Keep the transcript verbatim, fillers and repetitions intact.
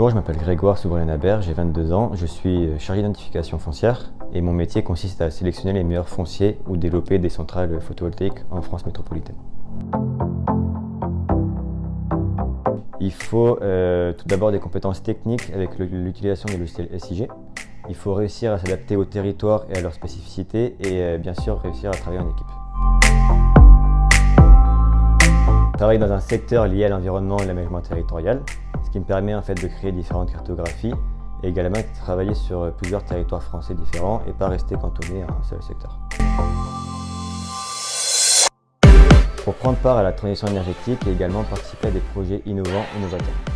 Bonjour, je m'appelle Grégoire Soubré-Nabert, j'ai vingt-deux ans, je suis chargé d'identification foncière et mon métier consiste à sélectionner les meilleurs fonciers ou développer des centrales photovoltaïques en France métropolitaine. Il faut euh, tout d'abord des compétences techniques avec l'utilisation des logiciels S I G. Il faut réussir à s'adapter au territoire et à leurs spécificités et euh, bien sûr réussir à travailler en équipe. Je travaille dans un secteur lié à l'environnement et l'aménagement territorial, ce qui me permet en fait de créer différentes cartographies et également de travailler sur plusieurs territoires français différents et pas rester cantonné à un seul secteur. Pour prendre part à la transition énergétique et également participer à des projets innovants et novateurs.